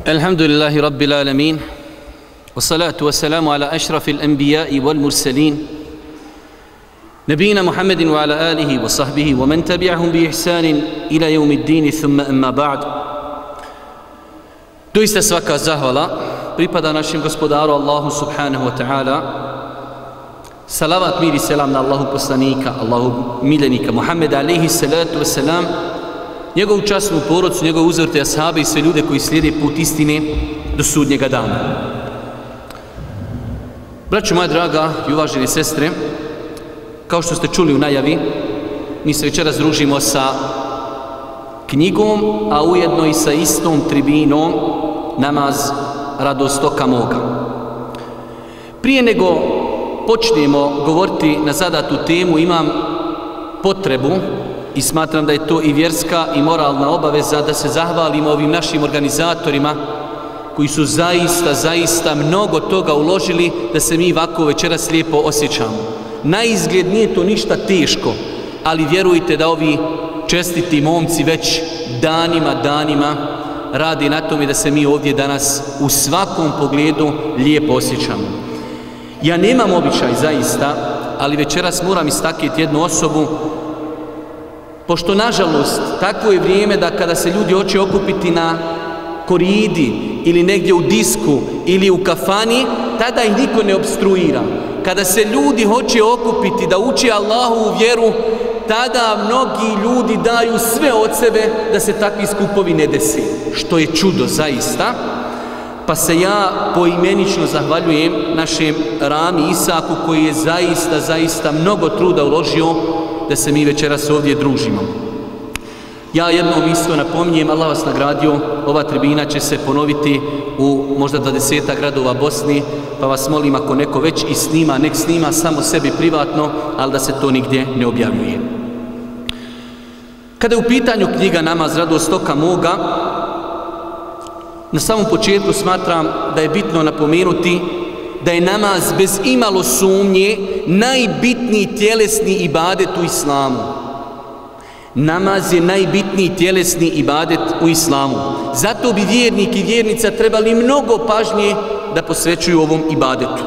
الحمد لله رب العالمين والصلاة والسلام على أشرف الأنبياء والمرسلين نبينا محمد وعلى آله وصحبه ومن تبعهم بإحسان إلى يوم الدين ثم أما بعد. Doista svaka zahvala pripada našem gospodaru Allahu subhanahu wa ta'ala. Salavat, mir i selam na Allahu poslanika, Allahu miljenika Muhammeda alaihi salatu wasalam, njegovu časnu porodcu, njegovu uzorte ashabe i sve ljude koji slijede put istine do sudnjega dana. Braćo moja draga i uvažene sestre, kao što ste čuli u najavi, mi se večeras družimo sa knjigom, a ujedno i sa istom tribinom Namaz radostoka moga. Prije nego počnemo govoriti na zadatu temu, imam potrebu i smatram da je to i vjerska i moralna obaveza da se zahvalimo ovim našim organizatorima koji su zaista mnogo toga uložili da se mi ovako večeras lijepo osjećamo. Na izgled nije to ništa teško, ali vjerujte da ovi čestiti momci već danima radi na tome da se mi ovdje danas u svakom pogledu lijepo osjećamo. Ja nemam običaj zaista, ali večeras moram istaknuti jednu osobu, pošto nažalost takvo je vrijeme da kada se ljudi hoće okupiti na koridi ili negdje u disku ili u kafani, tada ih niko ne opstruira. Kada se ljudi hoće okupiti da uče Allahovu vjeru, tada mnogi ljudi daju sve od sebe da se takvi skupovi ne desi, što je čudo zaista. Pa se ja poimenično zahvaljujem našem Rami Isaku koji je zaista mnogo truda uložio da se mi večeras ovdje družimo. Ja jednom isto napominjem, Allah vas nagradio, ova tribina će se ponoviti u možda 20 gradova Bosni, pa vas molim ako neko već i snima, nek snima samo sebi privatno, ali da se to nigdje ne objavljuje. Kada je u pitanju knjiga Namaz radostoka moga, na samom početku smatram da je bitno napomenuti da je namaz bez imalo sumnje najbitniji tjelesni ibadet u islamu. Namaz je najbitniji tjelesni ibadet u islamu. Zato bi vjernik i vjernica trebali mnogo pažnje da posvećuju ovom ibadetu.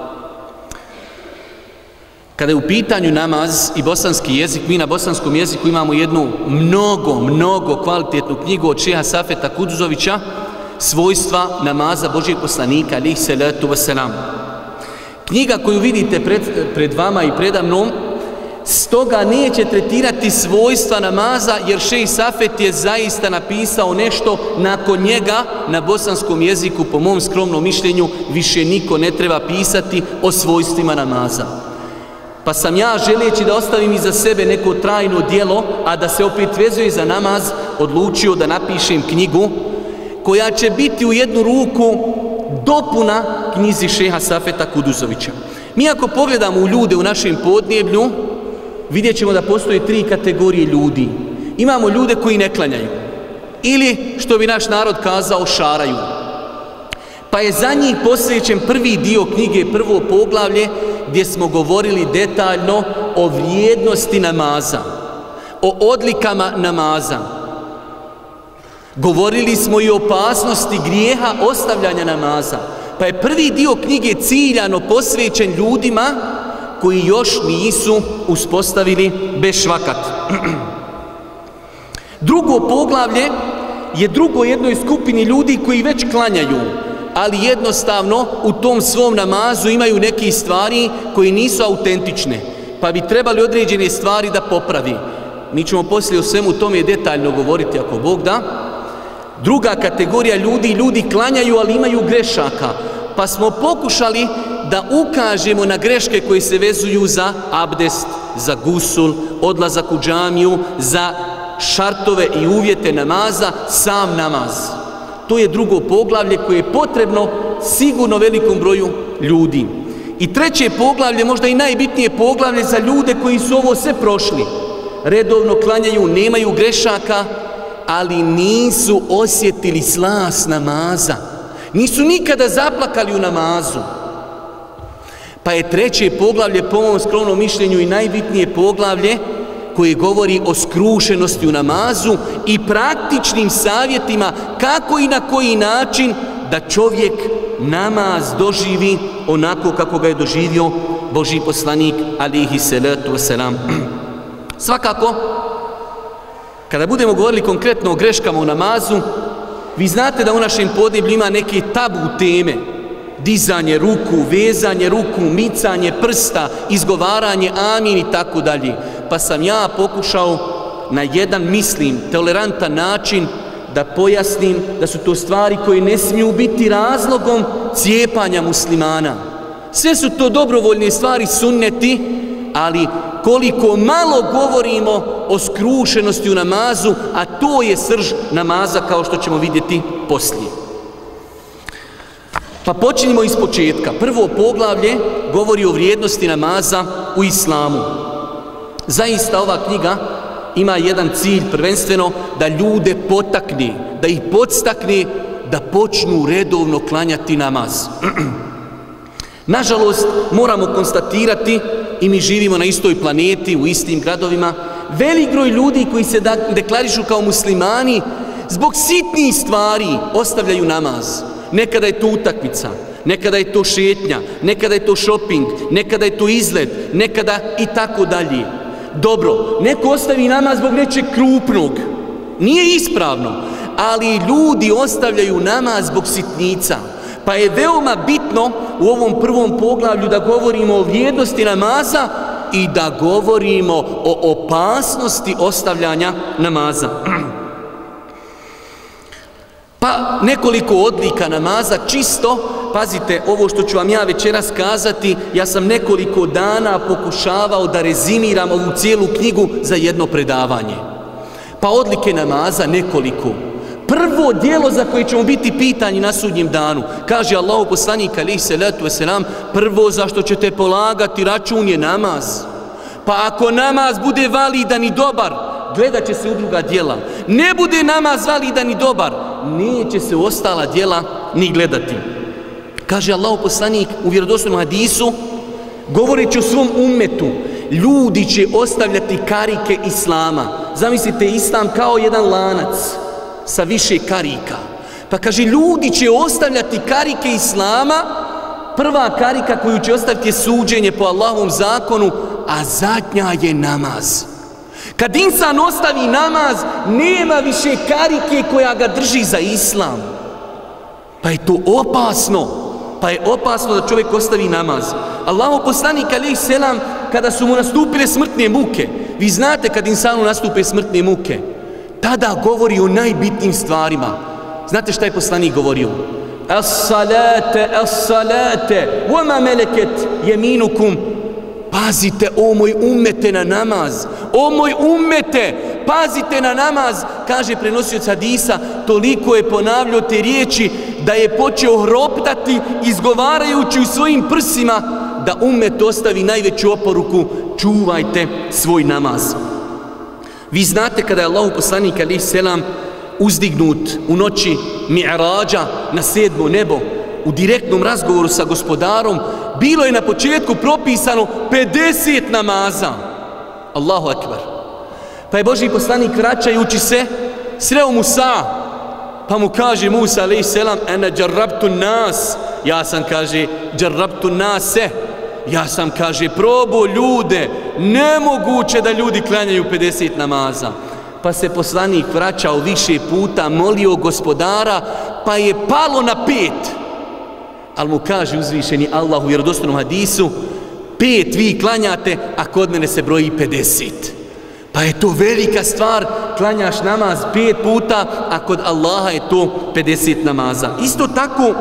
Kada je u pitanju namaz i bosanski jezik, mi na bosanskom jeziku imamo jednu mnogo kvalitetnu knjigu od šeha Safeta Kuduzovića, Svojstva namaza Božijeg poslanika alejhi salatu vesselam. Knjiga koju vidite pred vama i predamnom, stoga neće tretirati svojstva namaza, jer šejh Safet je zaista napisao nešto nakon njega na bosanskom jeziku, po mom skromnom mišljenju, više niko ne treba pisati o svojstvima namaza. Pa sam ja, želeći da ostavim iza sebe neko trajno djelo, a da se opet vezuje za namaz, odlučio da napišem knjigu koja će biti u jednu ruku dopuna knjizi šeha Safeta Kuduzovića. Mi ako pogledamo u ljude u našem podneblju, vidjet ćemo da postoje 3 kategorije ljudi. Imamo ljude koji ne klanjaju, ili što bi naš narod kazao, šaraju. Pa je za njih posvećen prvi dio knjige, prvo poglavlje, gdje smo govorili detaljno o vrijednosti namaza, o odlikama namaza. Govorili smo i o opasnosti grijeha ostavljanja namaza. Pa je prvi dio knjige ciljano posvećen ljudima koji još nisu uspostavili bešvakat. Drugo poglavlje je drugo jednoj skupini ljudi koji već klanjaju, ali jednostavno u tom svom namazu imaju neke stvari koje nisu autentične, pa bi trebali određene stvari da popravi. Mi ćemo poslije o svemu tome detaljno govoriti ako Bog da. Druga kategorija ljudi klanjaju, ali imaju grešaka, pa smo pokušali da ukažemo na greške koje se vezuju za abdest, za gusul, odlazak u džamiju, za šartove i uvjete namaza, sam namaz. To je drugo poglavlje koje je potrebno sigurno velikom broju ljudi. I treće poglavlje, možda i najbitnije poglavlje za ljude koji su ovo sve prošli. Redovno klanjaju, nemaju grešaka, ali nisu osjetili slas namaza. Nisu nikada zaplakali u namazu. Pa je treće poglavlje, po mom skromnom mišljenju, i najbitnije poglavlje koje govori o skrušenosti u namazu i praktičnim savjetima kako i na koji način da čovjek namaz doživi onako kako ga je doživio Božji poslanik alejhi salatu vesselam. Svakako, kada budemo govorili konkretno o greškama u namazu, vi znate da u našem podneblju ima neke tabu teme. Dizanje ruku, vezanje ruku, micanje prsta, izgovaranje amin i tako dalje. Pa sam ja pokušao na jedan, mislim, tolerantan način da pojasnim da su to stvari koje ne smiju biti razlogom cijepanja muslimana. Sve su to dobrovoljne stvari, sunneti, ali koliko malo govorimo o skrušenosti u namazu, a to je srž namaza kao što ćemo vidjeti poslije. Pa počinjemo iz početka. Prvo poglavlje govori o vrijednosti namaza u islamu. Zaista ova knjiga ima jedan cilj, prvenstveno da ljude potakne, da ih podstakne da počnu redovno klanjati namaz. Nažalost, moramo konstatirati, i mi živimo na istoj planeti, u istim gradovima, velik broj ljudi koji se deklarišu kao muslimani, zbog sitnih stvari ostavljaju namaz. Nekada je to utakmica, nekada je to šetnja, nekada je to šoping, nekada je to izlet, nekada i tako dalje. Dobro, neko ostavi namaz zbog nečeg krupnog. Nije ispravno, ali ljudi ostavljaju namaz zbog sitnica. Pa je veoma bitno u ovom prvom poglavlju da govorimo o vrijednosti namaza i da govorimo o opasnosti ostavljanja namaza. Pa nekoliko odlika namaza, čisto, pazite, ovo što ću vam ja večeras kazati, ja sam nekoliko dana pokušavao da rezimiram ovu cijelu knjigu za jedno predavanje. Pa odlike namaza nekoliko. Prvo djelo za koje ćemo biti pitani na sudnjem danu, kaže Allahu poslanik alejhi salatu vesselam, prvo zašto ćete polagati račun je namaz. Pa ako namaz bude validan i dobar, gledat će se u druga djela. Ne bude namaz validan i dobar, neće se u ostala djela ni gledati. Kaže Allahu poslanik u vjerodostojnom hadisu, govoreći o svom ummetu, ljudi će ostavljati karike islama. Zamislite islam kao jedan lanac sa više karika. Pa kaže, ljudi će ostavljati karike islama. Prva karika koju će ostaviti je suđenje po Allahovom zakonu, a zadnja je namaz. Kad insan ostavi namaz, nema više karike koja ga drži za islam. Pa je to opasno. Pa je opasno da čovjek ostavi namaz. Allahov poslanik alejhi selam, kada su mu nastupile smrtne muke, vi znate kad insanu nastupe smrtne muke, tada govori o najbitnijim stvarima. Znate šta je poslanik govorio? As-salate, as-salate, wama meleket jeminukum. Pazite, o moj ummete, na namaz. O moj ummete, pazite na namaz. Kaže prenosioc hadisa, toliko je ponavljao te riječi da je počeo hroptati, izgovarajući u svojim prsima, da ummet ostavi najveću oporuku: čuvajte svoj namaz. Vi znate kada je Allahov poslanik alejhi selam uzdignut u noći Mi'rađa na 7. nebo, u direktnom razgovoru sa gospodarom, bilo je na početku propisano 50 namaza. Allahu ekber. Pa je Božji poslanik, vraćajući se, sreo Musa, pa mu kaže Musa alejhi selam, ana jarrabtu nas, ja sam, kaže, jarrabtu nase, ja sam, kaže, probao ljude, nemoguće da ljudi klanjaju 50 namaza. Pa se poslanik vraćao više puta, molio gospodara, pa je palo na 5. Ali mu kaže uzvišeni Allah u vjerodostojnom hadisu, 5 vi klanjate, a kod mene se broji 50. Pa je to velika stvar, klanjaš namaz 5 puta, a kod Allaha je to 50 namaza. Isto tako,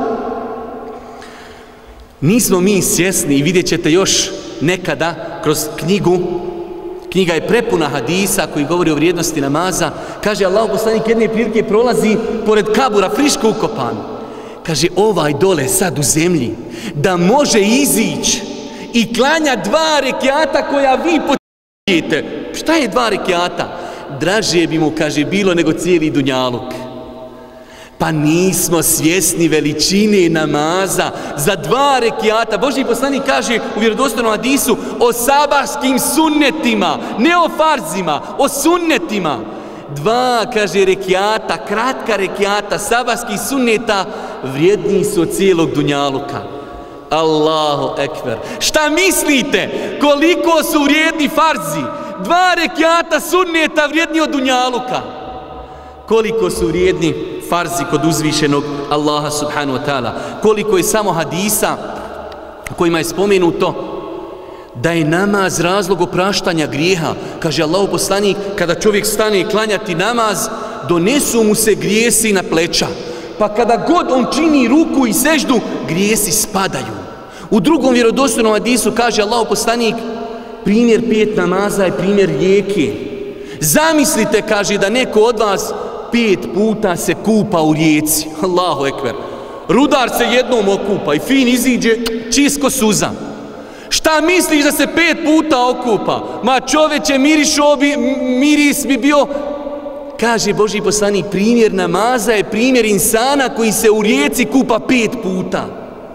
nismo mi svjesni, i vidjet ćete još nekada kroz knjigu, knjiga je prepuna hadisa koji govori o vrijednosti namaza. Kaže Allahov poslanik, jedne prilike prolazi pored kabura, friško ukopan. Kaže, ovaj dole sad u zemlji, da može izići i klanja 2 rekiata koja vi potrebujete. Šta je 2 rekiata? Draže bi mu, kaže, bilo nego cijeli dunjaluk. Pa nismo svjesni veličine namaza za 2 rekiata. Božji poslanik kaže u vjerodostojnom hadisu o sabahskim sunnetima, ne o farzima, o sunnetima. 2, kaže, rekiata, kratka rekiata sabahskih sunneta vrijedniji su od cijelog dunjaluka. Allahu ekber. Šta mislite koliko su vrijedni farzi? 2 rekiata sunneta vrijedni od dunjaluka. Koliko su vrijedni farzi kod uzvišenog Allaha subhanahu wa ta'ala. Koliko je samo hadisa u kojima je spomenuto da je namaz razlog opraštanja grijeha. Kaže Allahov poslanik, kada čovjek stane klanjati namaz, donesu mu se grijesi na pleća. Pa kada god on čini ruku i seždu, grijesi spadaju. U drugom vjerodostojnom hadisu kaže Allahov poslanik, primjer 5 namaza je primjer rijeke. Zamislite, kaže, da neko od vas 5 puta se kupa u rijeci. Allahu ekber. Rudar se jednom okupa i fin iziđe čisto suza. Šta misliš da se 5 puta okupa? Ma čoveče, miris bi bio. Kaže Božji poslanik, primjer namaza je primjer insana koji se u rijeci kupa 5 puta.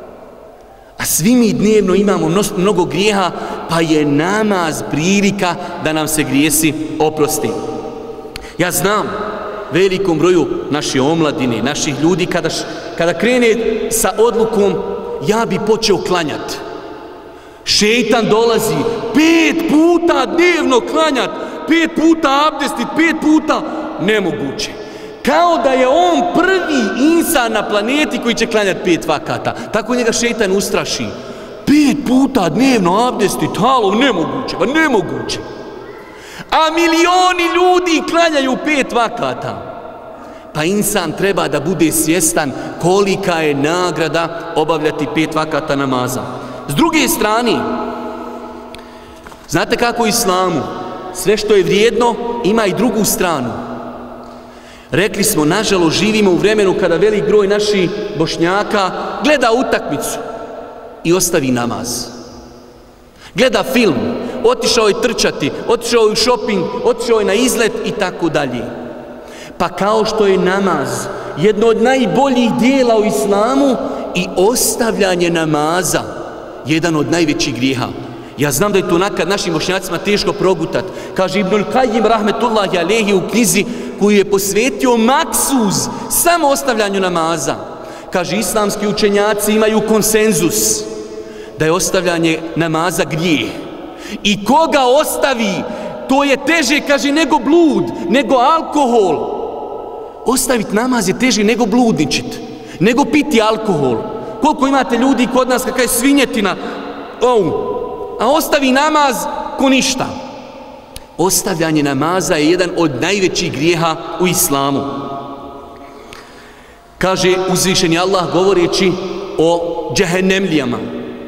A svi mi dnevno imamo mnogo grijeha, pa je namaz prilika da nam se grijesi oprosti. Ja znam velikom broju naše omladine, naših ljudi, kada krene sa odlukom ja bi počeo klanjati. Šejtan dolazi 5 puta dnevno klanjat, 5 puta abdestit, 5 puta, nemoguće. Kao da je on prvi insan na planeti koji će klanjati 5 vakata. Tako njega šejtan ustraši. 5 puta dnevno abdestit, halo, nemoguće, ba nemoguće. A milioni ljudi klanjaju 5 vakata. Pa insan treba da bude svjestan kolika je nagrada obavljati 5 vakata namaza. S druge strane, znate kako u islamu sve što je vrijedno ima i drugu stranu. Rekli smo, nažalost, živimo u vremenu kada velik broj naših Bošnjaka gleda utakmicu i ostavi namaz. Gleda film, otišao je trčati, otišao je u šoping, otišao je na izlet i tako dalje. Pa kao što je namaz jedno od najboljih dijela u islamu, i ostavljanje namaza jedan od najvećih grijeha. Ja znam da je to nekad našim Bošnjacima teško progutat. Kaže Ibnul Kajim rahmetullahi alehi u knjizi koju je posvetio maksuz samo ostavljanju namaza. Kaže, islamski učenjaci imaju konsenzus da je ostavljanje namaza grijeh. I koga ostavi, to je teže, kaže, nego blud, nego alkohol. Ostaviti namaz je teže nego bludničit, nego piti alkohol. Koliko imate ljudi kod nas kakva je svinjetina, a ostavi namaz ko ništa. Ostavljanje namaza je jedan od najvećih grijeha u islamu. Kaže uzvišeni Allah govoreći o džehennemlijama: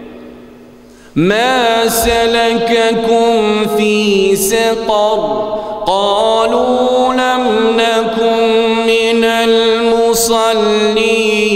Ma salakakum fi saqar qalu lam nakum minal musallin.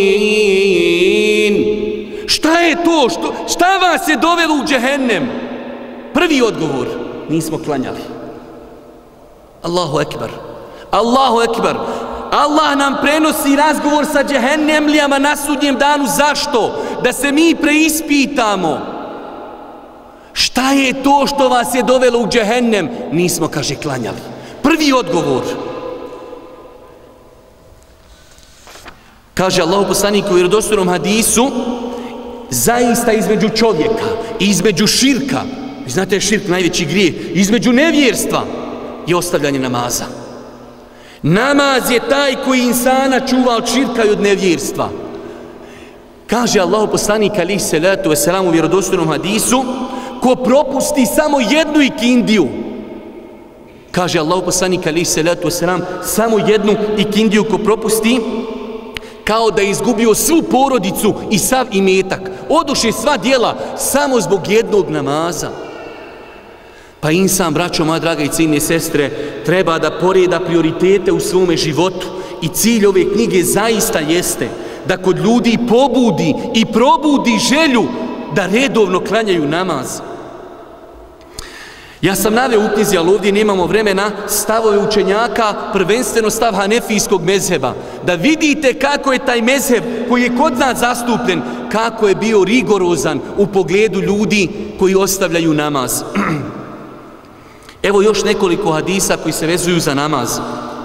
Šta je to? Šta vas je dovelo u džehennem? Prvi odgovor: nismo klanjali. Allahu ekber. Allahu ekber. Allah nam prenosi razgovor sa džehennemlijama na sudnjem danu. Zašto? Da se mi preispitamo. Šta je to što vas je dovelo u džehennem? Nismo, kaže, klanjali. Prvi odgovor. Kaže Allahu poslanik u vjerodostojnom hadisu: zaista između čovjeka i između širka, znate, širk najveći grijeh, između nevjerstva je ostavljanje namaza. Namaz je taj koji insana čuva od širka i od nevjerstva. Kaže Allahu poslanik alejhi salatu vesselam u vjerodostojnom hadisu: ko propusti samo jednu ikindiju, kaže Allahu poslanik alejhi salatu vesselam, samo jednu ikindiju ko propusti, kao da je izgubio svu porodicu i sav imetak, oduše sva djela samo zbog jednog namaza. Pa insan, braćo moja draga i cijenjene sestre, treba da poreda prioritete u svome životu. I cilj ove knjige zaista jeste da kod ljudi pobudi i probudi želju da redovno klanjaju namaz. Ja sam naveo u knjizi, ali ovdje nemamo vremena, stavove učenjaka, prvenstveno stav hanefijskog mezheba. Da vidite kako je taj mezheb koji je kod nas zastupljen, kako je bio rigorozan u pogledu ljudi koji ostavljaju namaz. Evo još nekoliko hadisa koji se vezuju za namaz.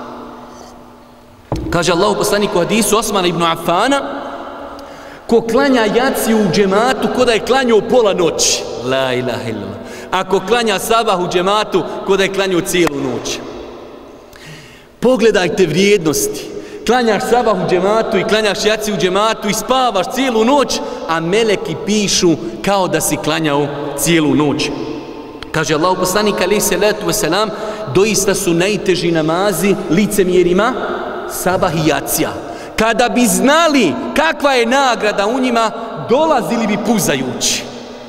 Kaže Allahu poslanik u hadisu Osmana ibn Affana, ko klanja jaciju u džematu, ko da je klanjao pola noći. La ilaha illallah. Ako klanja sabah u džematu, ko da je klanjao cijelu noć. Pogledajte vrijednosti. Klanjaš sabah u džematu i klanjaš jaciju u džematu i spavaš cijelu noć, a meleki pišu kao da si klanjao cijelu noć. Kaže Allahu poslanik alejhi salatu vesselam, doista su najteži namazi licemjerima sabah i jacija. Kada bi znali kakva je nagrada u njima, dolazili bi puzajući.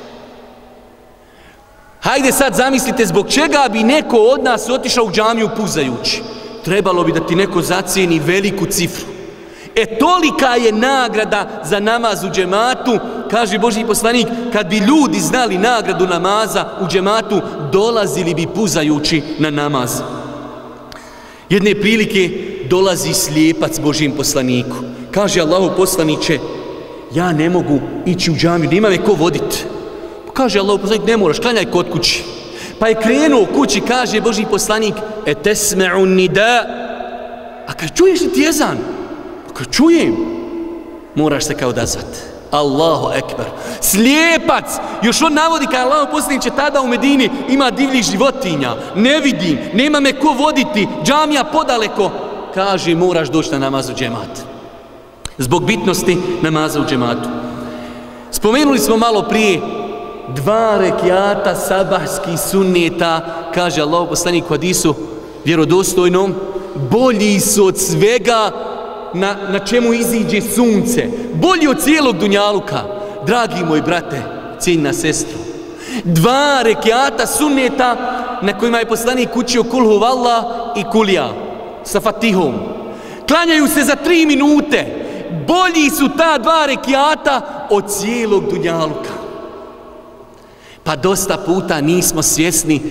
Hajde sad zamislite zbog čega bi neko od nas otišao u džamiju puzajući. Trebalo bi da ti neko zacijeni veliku cifru. Tolika je nagrada za namaz u džematu, kaže Božji poslanik, kad bi ljudi znali nagradu namaza u džematu, dolazili bi puzajući na namaz. Jedne prilike dolazi slijepac Božjem poslaniku. Kaže Allahu poslaniče, ja ne mogu ići u džamiju, nema me ko voditi. Kaže Allahu poslanik, ne moraš, klanjaj kod kući. Pa je krenuo kući, kaže Božji poslanik, tesme'u nida. A kad čuješ li ti ezan? Kad čujem, moraš se kao odazvati. Allahu ekber. Slijepac, još on navodi kada Allahu poslaniče tada u Medini ima divljih životinja, ne vidim, nema me ko voditi, džamija podaleko. Kaže, moraš doći na namaz u džemat. Zbog bitnosti namaza u džematu. Spomenuli smo malo prije 2 rekiata sabahskih sunneta, kaže Allahu poslanik u hadisu vjerodostojnom, bolji su od svega na čemu iziđe sunce, bolji od cijelog dunjaluka. Dragi moj brate, cijenjena sestro, 2 rekiata sunneta na kojima je poslanik učio kul huvallah i kulja sa fatihom. Klanjaju se za 3 minute. Bolji su ta 2 rekiata od cijelog dunjaluka. Pa dosta puta nismo svjesni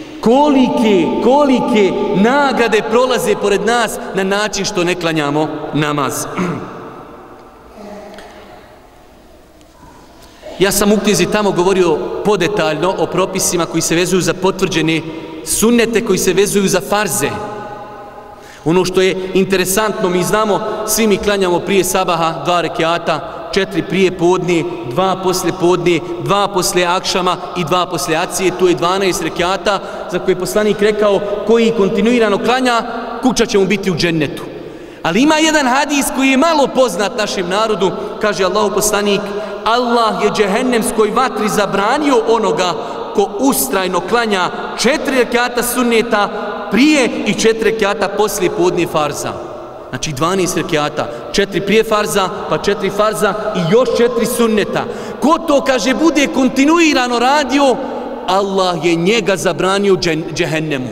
kolike nagrade prolaze pored nas na način što ne klanjamo namaz. Ja sam u knjizi tamo govorio podetaljno o propisima koji se vezuju za potvrđene sunnete, koji se vezuju za farze. Ono što je interesantno, mi znamo, svi mi klanjamo prije sabaha 2 rekiata, 4 prije podne, 2 poslije podne, 2 poslije akšama i 2 poslije acije, to je 12 rekiata za koje je poslanik rekao, koji kontinuirano klanja, kuća će mu biti u džennetu. Ali ima jedan hadis koji je malo poznat našem narodu, kaže Allahu poslanik, Allah je džehennemskoj vatri zabranio onoga ko ustrajno klanja 4 rekiata sunneta prije i 4 rekiata poslije podne farza. Znači 12 rekiata, 4 prije farza, pa 4 farza i još 4 sunneta. Ko to, kaže, bude kontinuirano radio, Allah je njega zabranio džehennemu.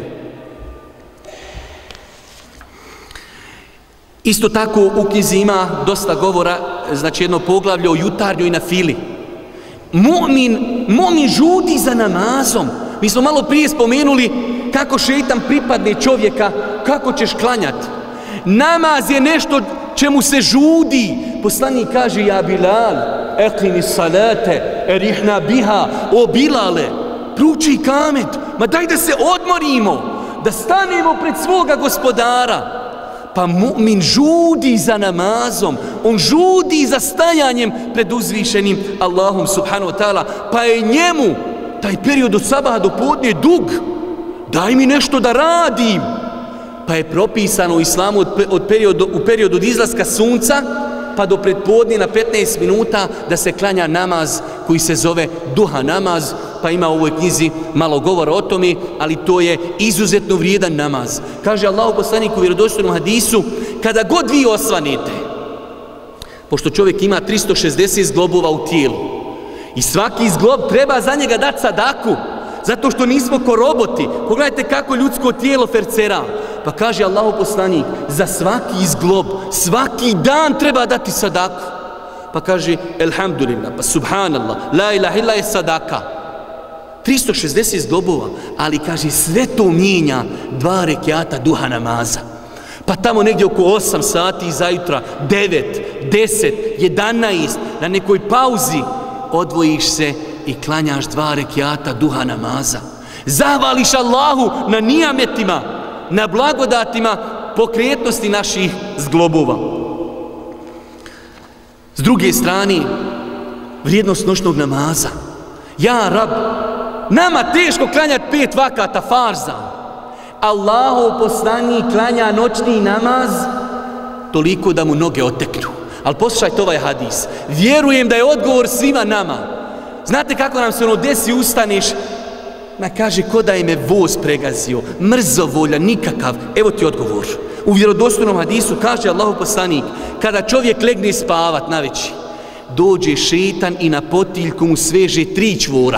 Isto tako u knjizi ima dosta govora, znači jedno poglavlje o jutarnjoj nafili. Mu'min žudi za namazom. Mi smo malo prije spomenuli kako šeitan pripadne čovjeka, kako ćeš klanjati. Namaz je nešto čemu se žudi. Poslanik kaže, ja Bilal, eqimi salate, erihna biha, o Bilale, pruči kamet, ma daj da se odmorimo, da stanemo pred svoga gospodara. Pa mu'min žudi za namazom, on žudi za stajanjem pred uzvišenim Allahom subhanahu wa ta'ala, pa je njemu taj period od sabaha do podne dug, daj mi nešto da radim. Pa je propisano u islamu u periodu od izlaska sunca pa do predpodne na 15 minuta da se klanja namaz koji se zove duha namaz, pa ima u ovoj knjizi malo govora o tome, ali to je izuzetno vrijedan namaz. Kaže Allahu poslanik u vjerodostojnom hadisu, kada god vi osvanete, pošto čovjek ima 360 zglobova u tijelu i svaki zglob treba za njega dati sadaku, zato što nismo ko roboti. Pogledajte kako ljudsko tijelo fercera. Pa kaže Allahu poslanik, za svaki zglob, svaki dan treba dati sadaku. Pa kaže, elhamdulillah, pa subhanallah, la ilaha illa je sadaka. 360 zdobova, ali kaže sve to mijenja 2 rekiata duha namaza. Pa tamo negdje oko 8 sati zajutra, 9, 10, 11, na nekoj pauzi odvojiš se i klanjaš 2 rekiata duha namaza. Zahvališ Allahu na nijametima, na blagodatima pokretnosti naših zglobova. S druge strane, vrijednost noćnog namaza. Ja, Rab, nama teško klanjati 5 vakata farza. Allahov poslanik klanja noćni namaz toliko da mu noge oteknu. Ali poslušajte ovaj hadis. Vjerujem da je odgovor svima nama. Znate kako nam se ono desi, ustaneš, kaže ko da je me voz pregazio, mrzovoljan, nikakav. Evo ti odgovor. U vjerodostojnom hadisu kaže Allahov poslanik, kada čovjek legne spavat naveći, dođe šetan i na potiljku mu sveže 3 čvora.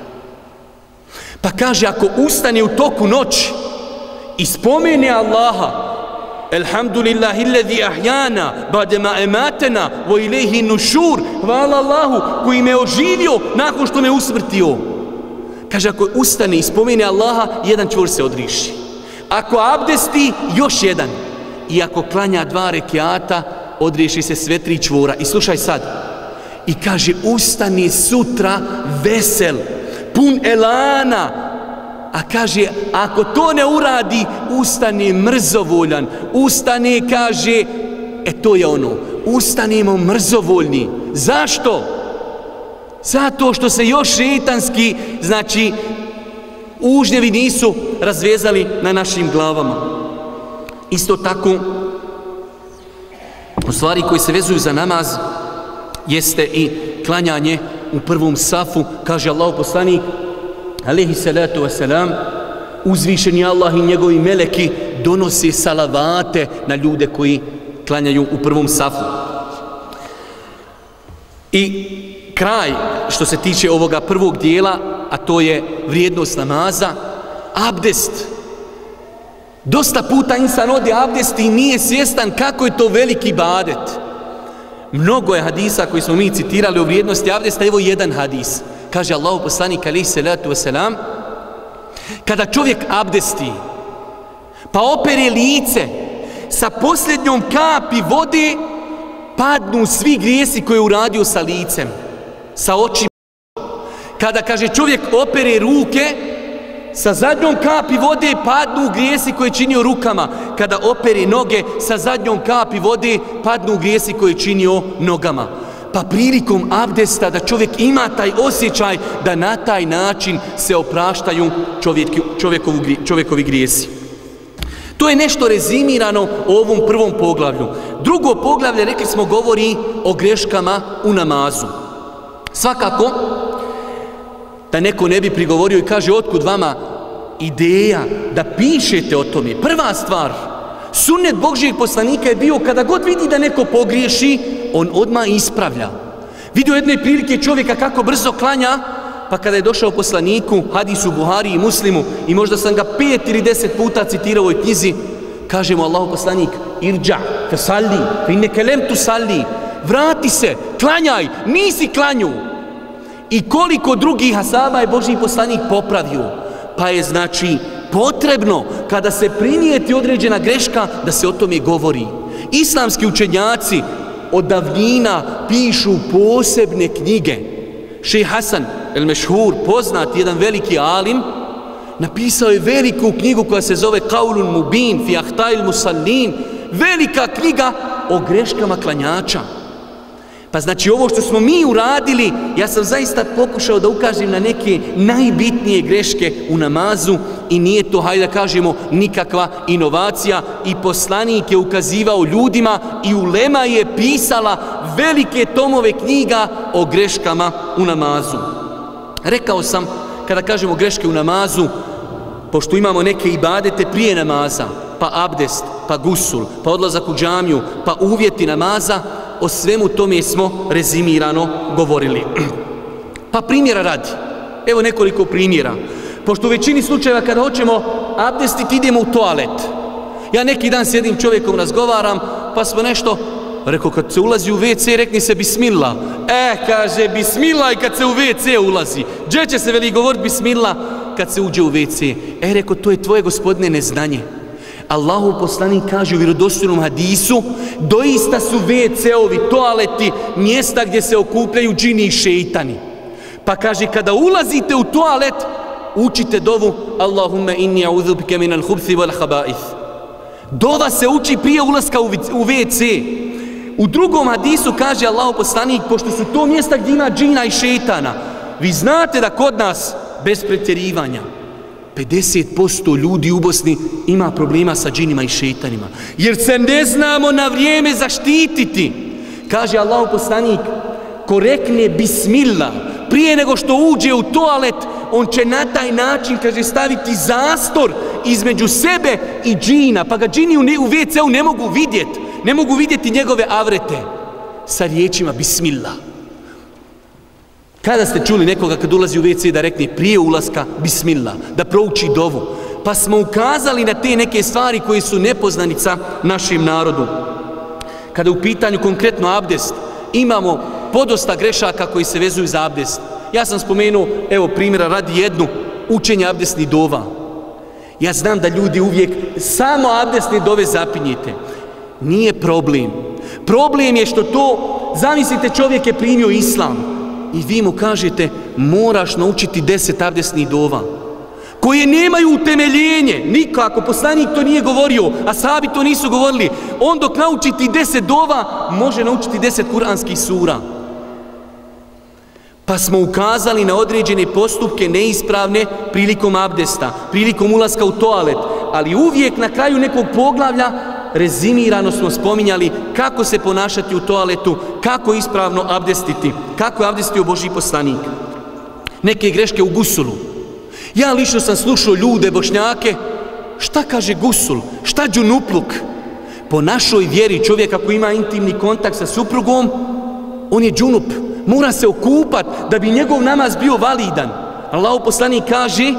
Pa kaže, ako ustane u toku noći i spomene Allaha, Elhamdulillahi alladhi ahyana ba'dama amatana wa ilayhi nushur, hvala Allahu koji me oživio nakon što me usmrtio. Kaže, ako ustane i spomene Allaha, 1 čvor se odriši. Ako abdesti, još 1. I ako klanja 2 rekiata, odriješi se sve 3 čvora. I slušaj sad. I kaže, ustani sutra vesel, pun elana. A kaže, ako to ne uradi, ustane mrzovoljan. Ustane, kaže, to je ono, ustanemo mrzovoljni. Zašto? Zato što se još šetanski, znači, užnjevi nisu razvezali na našim glavama. Isto tako, u stvari koji se vezuju za namaz, jeste i klanjanje u prvom safu. Kaže Allahov poslanik, alejhi salatu wasalam, uzvišeni Allah i njegovi meleki donose salavate na ljude koji klanjaju u prvom safu. I kraj što se tiče ovoga prvog dijela, a to je vrijednost namaza, abdest. Dosta puta insan ode abdesti i nije svjestan kako je to veliki ibadet. Mnogo je hadisa koji smo mi citirali o vrijednosti abdesta. Evo jedan hadis. Kaže Allahov poslanik alejhi salatu vesselam, kada čovjek abdesti pa opere lice, sa posljednjom kapi vode padnu svi grijesi koje je uradio sa licem, sa očima. Kada, kaže, čovjek opere ruke, sa zadnjom kapi vode padnu grijesi koje je činio rukama. Kada opere noge, sa zadnjom kapi vode padnu grijesi koje je činio nogama. Pa prilikom abdesta da čovjek ima taj osjećaj da na taj način se opraštaju čovjekovi grijesi. To je nešto rezimirano u ovom prvom poglavlju. Drugo poglavlje, rekli smo, govori o greškama u namazu. Svakako, da neko ne bi prigovorio i kaže, otkud vama ideja da pišete o tome. Prva stvar, sunnet Božjeg poslanika je bio kada god vidi da neko pogriješi, on odmah ispravlja. Vidio jedne prilike čovjeka kako brzo klanja, pa kada je došao poslaniku, hadisu Buhari i Muslimu, i možda sam ga 5 ili 10 puta citirao u ovoj knjizi, kaže mu Allahov poslanik, irđa, fasalli, fa inneke lem tusalli, vrati se, klanjaj, nisi klanju. I koliko drugih asaba je Božji poslanik popravio. Pa je, znači, potrebno kada se primijeti određena greška da se o tome govori. Islamski učenjaci od davnina pišu posebne knjige. Šejh Hasan el Mešhur, poznat jedan veliki alim, napisao je veliku knjigu koja se zove Qaulun Mubin fi ahtail musallin, velika knjiga o greškama klanjača. Pa znači ovo što smo mi uradili, ja sam zaista pokušao da ukažem na neke najbitnije greške u namazu i nije to, hajde da kažemo, nikakva inovacija. I poslanik je ukazivao ljudima i ulema je pisala velike tomove knjiga o greškama u namazu. Rekao sam, kada kažemo greške u namazu, pošto imamo neke ibadete prije namaza, pa abdest, pa gusul, pa odlazak u džamiju, pa uvjeti namaza, o svemu tome smo rezimirano govorili. Pa primjera radi. Evo nekoliko primjera. Pošto u većini slučajeva kada hoćemo abdestiti idemo u toalet. Ja neki dan s jednim čovjekom razgovaram, pa smo nešto Rekao, kad se ulazi u WC, rekni se bismillah. Kaže, bismillah i kad se u WC ulazi. Gdje će se veli govoriti bismillah kad se uđe u WC? Rekao, to je tvoje, gospodine, neznanje. Allahov poslanik kaže u vjerodostojnom hadisu, doista su WC-ovi, toaleti, mjesta gdje se okupljaju džini i šeitani. Pa kaže, kada ulazite u toalet, učite dovu Allahumma inni a'udhu bika minal khubthi wal khaba'ith. Dova se uči prije ulaska u WC. U drugom hadisu kaže Allahov poslanik, pošto su to mjesta gdje ima džina i šeitana, vi znate da kod nas, bez pretjerivanja, 50% ljudi u Bosni ima problema sa džinima i šeitanima. Jer se ne znamo na vrijeme zaštititi. Kaže Allahov poslanik, ko rekne bismillah, prije nego što uđe u toalet, on će na taj način, kaže, staviti zastor između sebe i džina, pa ga džini u WC-u ne mogu vidjeti. Ne mogu vidjeti njegove avrete sa riječima bismillah. Kada ste čuli nekoga kad ulazi u WC da rekne prije ulaska bismillah, da prouči dovu? Pa smo ukazali na te neke stvari koje su nepoznanica našem narodu. Kada u pitanju konkretno abdest, imamo podosta grešaka koji se vezuju za abdest. Ja sam spomenuo, evo primjera radi jednu, učenje abdestnih dova. Ja znam da ljudi uvijek samo abdestne dove zapinjete. Nije problem. Problem je što to, zamislite, čovjek je primio islam i vi mu kažete moraš naučiti 10 abdestnih dova koje nemaju utemeljenje. Nikako, poslanik to nije govorio, ashabi to nisu govorili. On dok naučiti 10 dova, može naučiti 10 kuranskih sura. Pa smo ukazali na određene postupke neispravne prilikom abdesta, prilikom ulaska u toalet, ali uvijek na kraju nekog poglavlja rezimirano smo spominjali kako se ponašati u toaletu, kako ispravno abdestiti, kako je abdestio Božji poslanik. Neke greške u gusulu. Ja lično sam slušao ljude, Bošnjake, šta kaže gusul, šta džunupluk? Po našoj vjeri čovjek ako ima intimni kontakt sa suprugom, on je džunup, mora se okupat da bi njegov namaz bio validan. Allahov poslanik kaže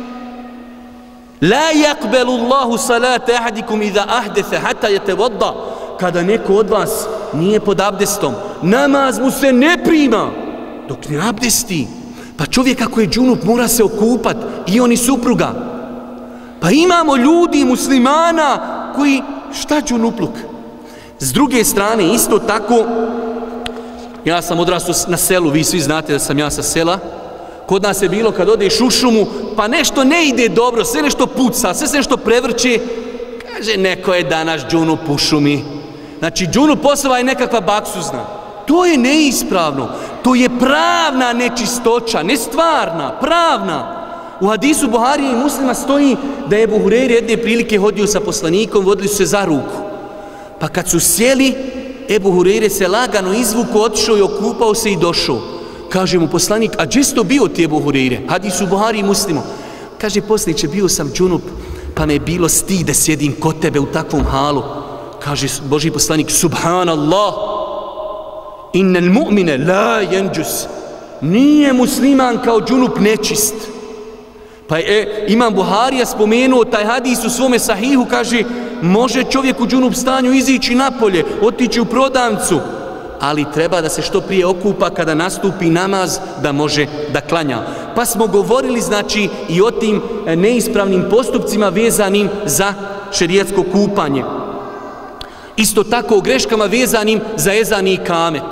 La yakbalu Allahu salata ahadikum idha ahdatha hatta yatawadda. Kada neko od vas nije pod abdestom, namaz mu se ne prima dok ne abdesti. Pa čovjek ako je džunup mora se okupat, i on i supruga. Pa imamo ljudi muslimana koji, šta džunupluk? S druge strane isto tako, ja sam odrastao na selu, vi svi znate da sam ja sa sela. Kod nas je bilo kad odeš u šumu, pa nešto ne ide dobro, sve nešto puca, sve se nešto prevrće, kaže neko je danas džunup u šumi. Znači džunup poslova je nekakva baksuzna. To je neispravno, to je pravna nečistoća, ne stvarna, pravna. U hadisu Buharije i Muslima stoji da je Ebu Hureyre jedne prilike hodio sa poslanikom, vodili su se za ruku. Pa kad su sjeli, Ebu Hureyre se lagano izvuko, otišao i okupao se i došao. Kaže mu poslanik, a gdje si to bio ti, Ebu Hureyre? Hadis u Buhari i Muslimu. Kaže poslaniče, bio sam džunup, pa me je bilo stid da sjedim kod tebe u takvom halu. Kaže Božji poslanik, subhanallah, innal mu'mine la yanjus. Nije musliman kao džunup nečist. Pa imam Buharija spomenuo taj hadis u svome sahihu, kaže, može čovjek u džunup stanju izići napolje, otići u prodavnicu, ali treba da se što prije okupa kada nastupi namaz da može da klanja. Pa smo govorili znači i o tim neispravnim postupcima vezanim za šerijatsko kupanje. Isto tako o greškama vezanim za ezan i kamet.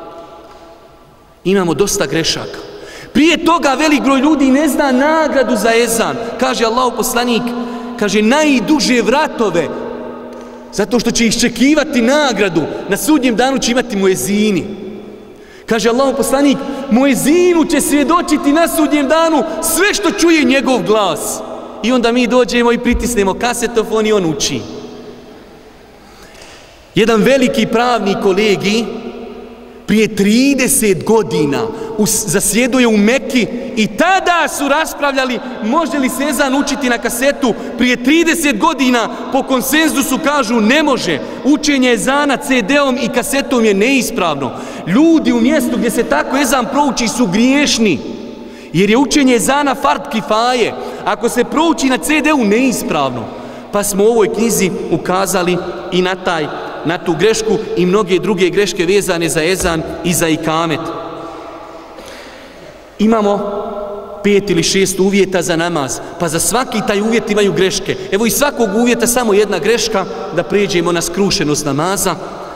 Imamo dosta grešaka. Prije toga velik broj ljudi ne zna nagradu za ezan. Kaže Allahov poslanik, kaže najduže vratove, zato što će iščekivati nagradu, na sudnjem danu će imati muezini. Kaže Allahov poslanik, muezinu će svjedočiti na sudnjem danu sve što čuje njegov glas. I onda mi dođemo i pritisnemo kasetofon i on uči. Jedan veliki pravni kolegi prije 30 godina zasjeduje u Meki i tada su raspravljali može li se ezan učiti na kasetu. Prije 30 godina po konsenzusu kažu ne može. Učenje ezana CD-om i kasetom je neispravno. Ljudi u mjestu gdje se tako ezan prouči su griješni, jer je učenje ezana fard kifaje. Ako se prouči na CD-u neispravno. Pa smo u ovoj knjizi ukazali i na tu grešku i mnoge druge greške vezane za ezan i za ikamet. Imamo 5 ili 6 uvjeta za namaz, pa za svaki taj uvjet imaju greške. Evo iz svakog uvjeta samo jedna greška da pređemo na skrušenost namaza.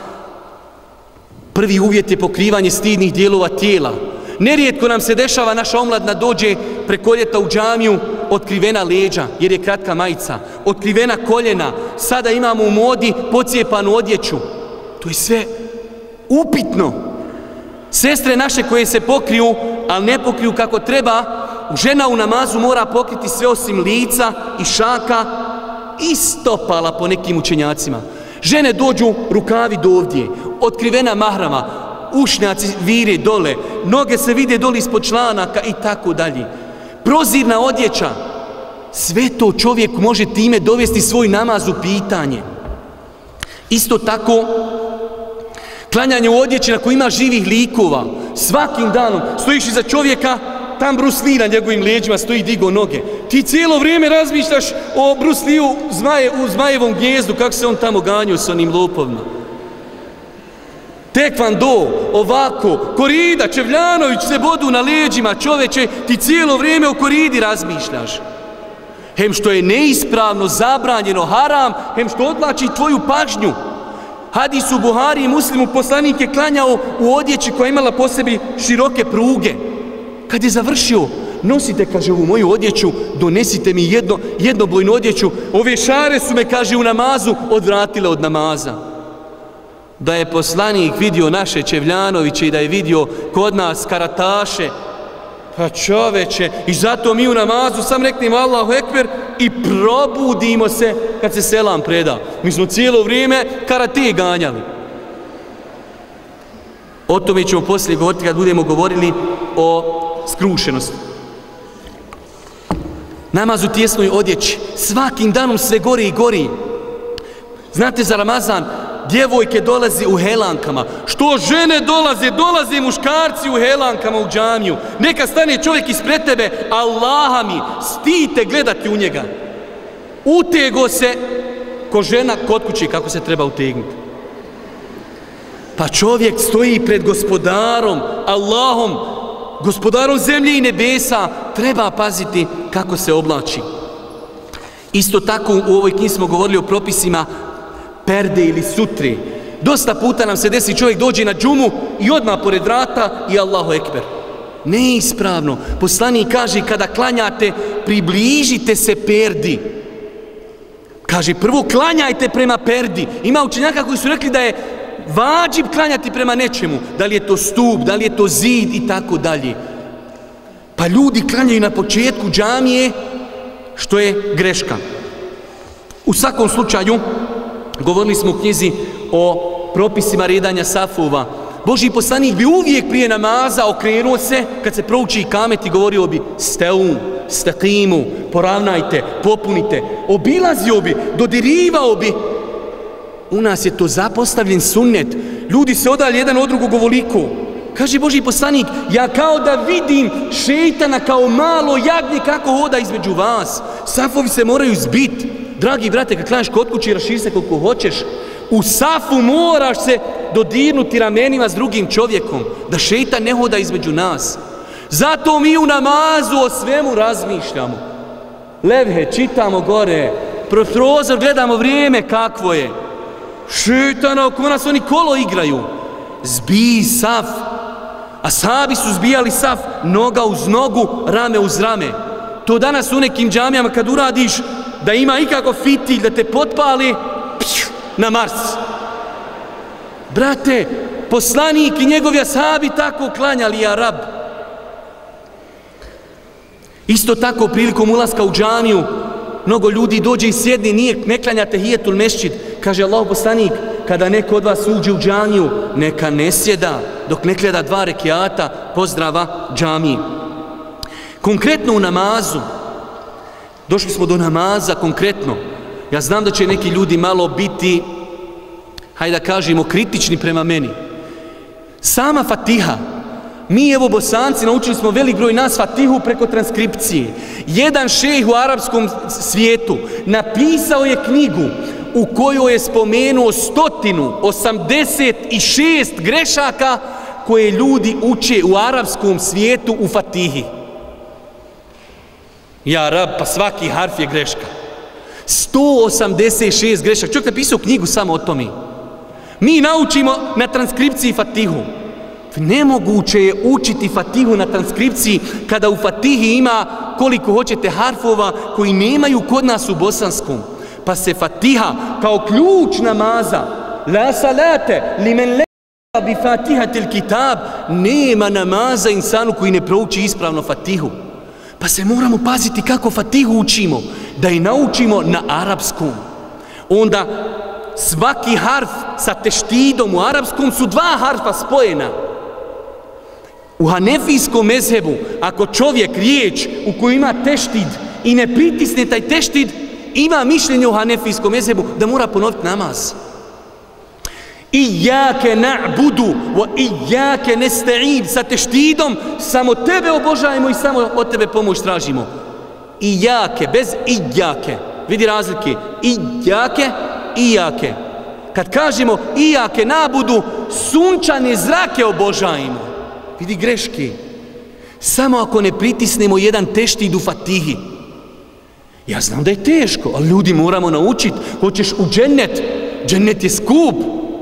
Prvi uvjet je pokrivanje stidnih dijelova tijela. Nerijetko nam se dešava, naša omladna dođe preko ljeta u džamiju, otkrivena leđa, jer je kratka majica, otkrivena koljena, sada imamo u modi pocijepanu odjeću. To je sve upitno. Sestre naše koje se pokriju, ali ne pokriju kako treba, žena u namazu mora pokriti sve osim lica i šaka i stopala po nekim učenjacima. Žene dođu rukavi do ovdje, otkrivena mahrama, ušnjaci vire dole, noge se vide dole ispod članaka i tako dalje. Prozirna odjeća, sve to čovjek može time dovesti svoj namaz u pitanje. Isto tako, klanjanje u odjeći na kojoj ima živih likova, svakim danom stojiš iza čovjeka, tam Bruce Lee na njegovim leđima stoji digo noge. Ti cijelo vrijeme razmišljaš o Bruce Lee u zmajevom gnjezdu, kako se on tamo ganjao s onim lopovima. Tekvando, ovako, korida, Čevljanović se bodu na leđima, čoveče, ti cijelo vrijeme o koridi razmišljaš. Hem što je neispravno, zabranjeno, haram, hem što odlači tvoju pažnju. Hadis u Buhari i Muslimu, poslanik je klanjao u odjeći koja je imala po sebi široke pruge. Kad je završio, nosite, kaže, ovu moju odjeću, donesite mi jednobojnu odjeću. Ove šare su me, kaže, u namazu odvratile od namaza. Da je poslanik vidio naše Čevljanoviće i da je vidio kod nas karataše, pa čoveče, i zato mi u namazu sam reknemo Allahu Ekber i probudimo se kad se selam preda. Mi smo cijelo vrijeme karate ganjali. O tome ćemo poslije govoriti kad budemo govorili o skrušenosti. Namaz u tijesnoj odjeći, svakim danom sve gori i gori. Znate za Ramazan, djevojke dolaze u helankama. Što žene dolaze muškarci u helankama u džamiju. Neka stane čovjek ispred tebe, Allaha mi, stite gledati u njega. Utego se ko žena kod kuće, kako se treba utegnuti. Pa čovjek stoji pred gospodarom, Allahom, gospodarom zemlje i nebesa, treba paziti kako se oblači. Isto tako u ovoj knjizi smo govorili o propisima perde ili sutre. Dosta puta nam se desi, čovjek dođe na džumu i odmah pored vrata i Allahu Ekber. Neispravno. Poslanik kaže kada klanjate, približite se perdi. Kaže prvo klanjajte prema perdi. Ima učenjaka koji su rekli da je vađib klanjati prema nečemu. Da li je to stup, da li je to zid i tako dalje. Pa ljudi klanjaju na početku džamije, što je greška. U svakom slučaju, govorili smo u knjizi o propisima redanja safova. Božji poslanik bi uvijek prije namaza okrenuo se, kad se prouči ikamet i govorio bi steum, stakimu, poravnajte, popunite. Obilazio bi, dodirivao bi. U nas je to zapostavljen sunnet. Ljudi se odalje jedan od drugog ovoliko. Kaže Božji poslanik, ja kao da vidim šejtana kao malo jagnje kako hoda između vas. Safovi se moraju zbiti. Dragi brate, kad klanjaš kod kuće, raširi se koliko hoćeš. U safu moraš se dodirnuti ramenima s drugim čovjekom, da šejtan ne hoda između nas. Zato mi u namazu o svemu razmišljamo. Levhe, čitamo gore, prozor gledamo vrijeme kakvo je. Šejtana oko nas oni kolo igraju. Zbij saf. Ashabi su zbijali saf, noga uz nogu, rame uz rame. To danas u nekim džamijama kad uradiš, da ima ikako fitilj da te potpali, na Mars. Brate, poslanik i njegovi ashabi tako klanjali, ja rab. Isto tako prilikom ulaska u džamiju, mnogo ljudi dođe i sjedni, ne klanja tehijetul mesdžid. Kaže Allahu poslanik, kada neko od vas uđe u džamiju, neka ne sjeda dok ne klanja 2 rekiata pozdrava džamiji. Konkretno u namazu, došli smo do namaza konkretno. Ja znam da će neki ljudi malo biti, hajde da kažemo, kritični prema meni. Sama Fatiha, mi evo Bosanci naučili smo velik broj nas Fatihu preko transkripcije. Jedan šejh u arapskom svijetu napisao je knjigu u kojoj je spomenuo 186 grešaka koje ljudi uče u arapskom svijetu u Fatihi. Ja rab, pa svaki harf je greška. 186 grešaka. Čovjek napisao knjigu samo o tome. Mi naučimo na transkripciji Fatihu. Nemoguće je učiti Fatihu na transkripciji kada u Fatihi ima koliko hoćete harfova koji nemaju kod nas u bosanskom. Pa se Fatiha kao ključ namaza, la salate li men le bi fatihatil kitab, nema namaza insanu koji ne prouči ispravno Fatihu. Pa se moramo paziti kako Fatihu učimo, da je naučimo na arapskom. Onda svaki harf sa teštidom u arapskom su dva harfa spojena. U hanefijskom mezhebu, ako čovjek riječ u kojoj ima teštid i ne pritisne taj teštid, ima mišljenje u hanefijskom mezhebu da mora ponoviti namaz. Iyake na'budu wa iyake nesta'in, sa teštidom samo tebe obožajemo i samo od tebe pomoć tražimo. Iyake, bez iyake. Vidi razlike. Iyake. Kad kažemo iyake na'budu, sunčane zrake obožajemo. Vidi greške. Samo ako ne pritisnemo jedan teštid u Fatihi. Ja znam da je teško, ali ljudi moramo naučiti. Hoćeš u džennet, džennet je skup.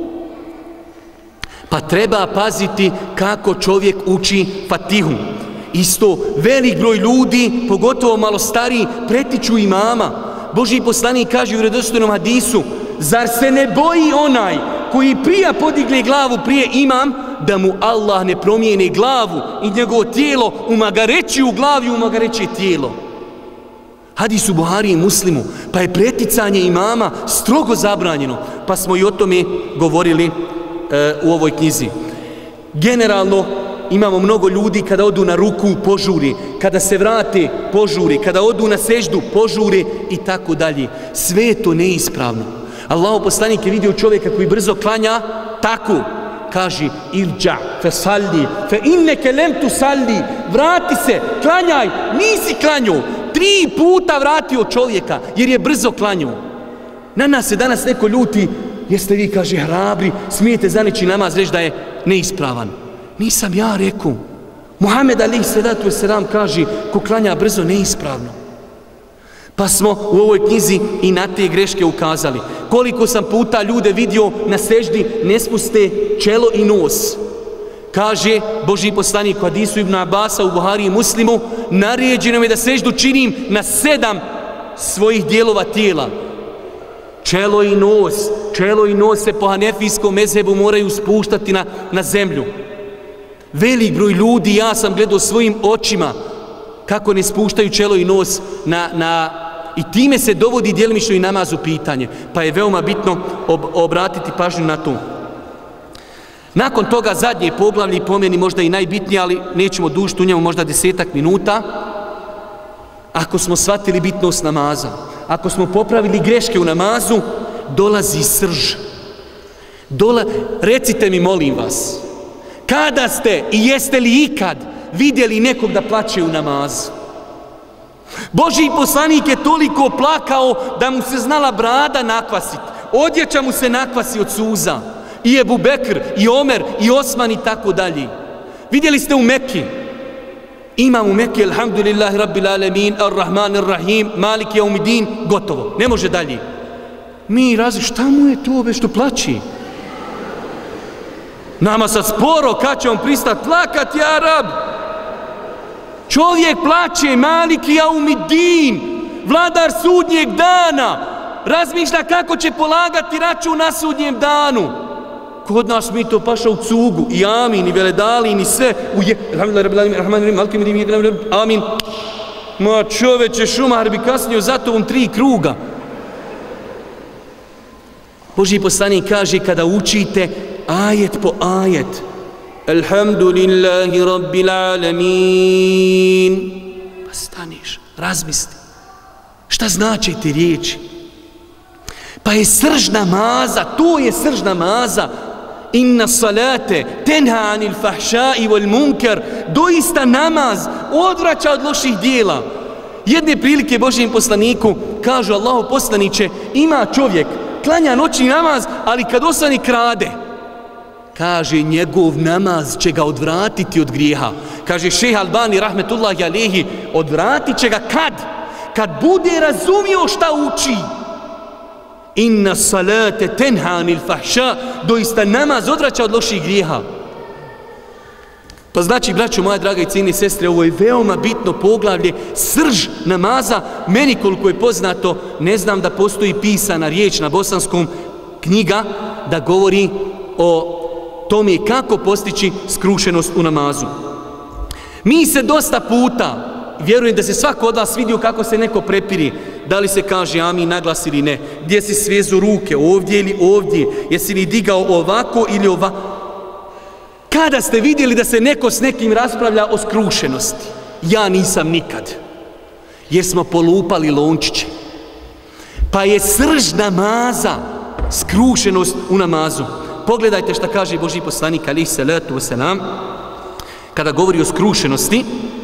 Pa treba paziti kako čovjek uči Fatihu. Isto, velik broj ljudi, pogotovo malo stariji, pretiču imama. Božji poslanik kaže u vjerodostojnom hadisu, zar se ne boji onaj koji prije podigne glavu prije imam, da mu Allah ne promijeni glavu i njegovo tijelo u magarećiju glavu i u magarećije tijelo. Hadis u Buhari i Muslimu, pa je preticanje imama strogo zabranjeno, pa smo i o tome govorili u ovoj knjizi. Generalno imamo mnogo ljudi kada odu na ruku požuri, kada se vrate požuri, kada odu na seždu požuri i tako dalje. Sve je to neispravno. Allahov poslanik je vidio čovjeka koji brzo klanja, tako kaže irđa fe salli fe inneke lem tu salli, vrati se, klanjaj, nisi klanjao. 3 puta vratio čovjeka jer je brzo klanjao. Na nas se danas neko ljuti, jeste vi, kaže, hrabri, smijete za nečiji namaz reći da je neispravan. Nisam ja rekao. Muhammed alejhi selatu vesselam kaže, ko klanja brzo neispravno. Pa smo u ovoj knjizi i na te greške ukazali. Koliko sam puta ljude vidio na seždi, ne spuste čelo i nos. Kaže Božji poslanik u hadisu Ibn Abasa u Buhari i Muslimu, naređeno je da seždu činim na 7 svojih dijelova tijela. Čelo i nos se po hanefijskom mezhebu moraju spuštati na zemlju. Velik broj ljudi, ja sam gledao svojim očima kako ne spuštaju čelo i nos i time se dovodi djelimično i namaz u pitanje. Pa je veoma bitno obratiti pažnju na to. Nakon toga zadnje poglavlje, po meni možda i najbitnije, ali nećemo dužiti u njemu možda 10 minuta. Ako smo shvatili bitnost namaza, ako smo popravili greške u namazu, dolazi srž. Recite mi, molim vas, kada ste i jeste li ikad vidjeli nekog da plače u namazu? Božji poslanik je toliko plakao da mu se znala brada nakvasiti, odjeća mu se nakvasi od suza. I Ebu Bekr, i Omer, i Osman i tako dalje. Vidjeli ste u Mekki. Imam u Mekki, alhamdulillahi rabbil alamin, ar-Rahman, ar-Rahim, Malik Jaumidin, gotovo. Ne može dalje. Mi razli, šta mu je to već što plaći? Nama sad sporo, kad će on pristati plakat, ja rab? Čovjek plaće, Malik Jaumidin, vladar sudnjeg dana, razmišlja kako će polagati račun na sudnjem danu. Kod nas mi to paša u cugu, i amin, i veledalin, i sve. Amin. Ma čoveče, Šumar bi kasnio za tobom 3 kruga. Božji poslanik kaže kada učite ajet po ajet. Alhamdulillahi rabbil alamin. Pa staniš, razmisli. Šta znači ti riječi? Pa je srž namaza, to je srž namaza. Inna salate tenha anil fahšai wal munkar, doista namaz odvraća od loših dijela. Jedne prilike Božjem poslaniku kažu, Allahu poslaniće, ima čovjek klanja noćni namaz, ali kad osvani krade. Kaže, njegov namaz će ga odvratiti od grijeha. Kaže šejh Albani, rahmetullahi alehi, odvratit će ga kad? Kad bude razumio šta uči. Inna salate tenha anil fahša, doista namaz odvraća od loših grijeha. Pa znači, braćo moja draga i cijenine sestre, ovo je veoma bitno poglavlje, srž namaza. Meni koliko je poznato, ne znam da postoji pisana riječ na bosanskom, knjiga da govori o tome kako postići skrušenost u namazu. Mi se dosta puta, vjerujem da se svako od vas vidio kako se neko prepiri, da li se kaže amin naglas ili ne, gdje si svezu ruke, ovdje ili ovdje, jesi li digao ovako ili ovako. Kada ste vidjeli da se neko s nekim raspravlja o skrušenosti? Ja nisam nikad, jer smo polupali lončiće. Pa je srž namaza skrušenost u namazu. Pogledajte šta kaže Božji poslanik alejhi salatu vesselam kada govori o skrušenosti.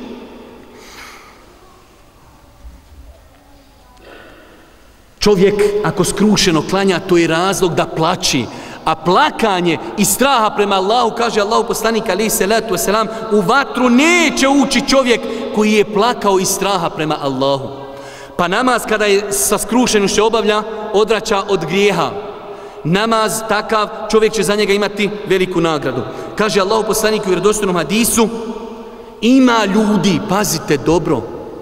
Čovjek ako skrušeno klanja, to je razlog da plači. A plakanje i straha prema Allahu, kaže Allahu poslanik alejhi salatu vesselam, u vatru neće ući čovjek koji je plakao iz straha prema Allahu. Pa namaz kada je sa skrušenošću obavlja, odvraća od grijeha. Namaz takav, čovjek će za njega imati veliku nagradu. Kaže Allahu poslanik u vjerodostojnom hadisu, ima ljudi, pazite dobro,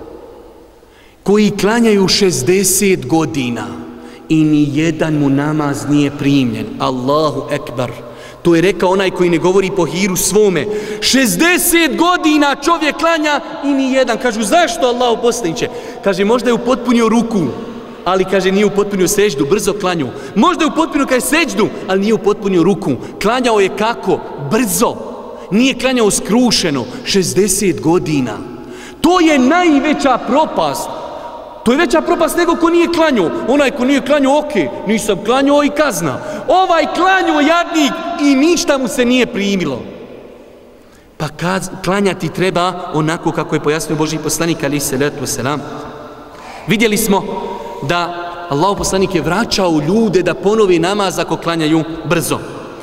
koji klanjaju 60 godina i ni jedan mu namaz nije primljen. Allahu ekbar. To je rekao onaj koji ne govori po hiru svome. 60 godina čovjek klanja i ni jedan. Kažu, zašto Allahu poslaniče? Kaže, možda je upotpunio ruku, ali kaže nije upotpunio seđdu, brzo klanju. Možda je upotpunio kaže seđdu, ali nije upotpunio ruku. Klanjao je kako? Brzo. Nije klanjao skrušeno. 60 godina. To je najveća propast. To je veća propast nego ko nije klanjao. Onaj ko nije klanjao, ok, nisam klanjao i kazna. Ovaj klanjao jadnik i ništa mu se nije primilo. Pa klanjati treba onako kako je pojasnio Božji poslanik alejhi salatu vesselam. Vidjeli smo da Allahov poslanik je vraćao ljude da ponovi namaz ako klanjaju brzo.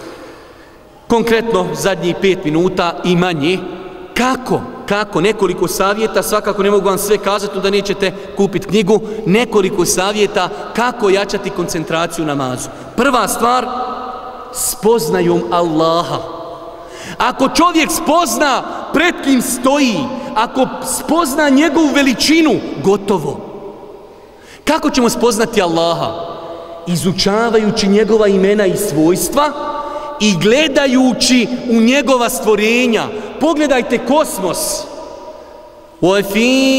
Konkretno, zadnjih 5 minuta i manje. Kako? Nekoliko savjeta, svakako ne mogu vam sve kazati da nećete kupiti knjigu, nekoliko savjeta kako jačati koncentraciju u namazu. Prva stvar, spoznajom Allaha. Ako čovjek spozna pred kim stoji, ako spozna njegovu veličinu, gotovo. Kako ćemo spoznati Allaha? Izučavajući njegova imena i svojstva i gledajući u njegova stvorenja. Pogledajte kosmos. وَفِي